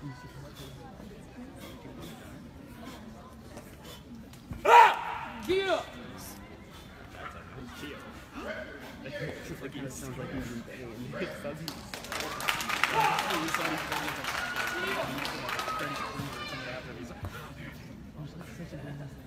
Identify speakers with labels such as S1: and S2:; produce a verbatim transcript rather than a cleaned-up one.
S1: Kia!
S2: It kind of sounds like he's in pain. It sounds like he's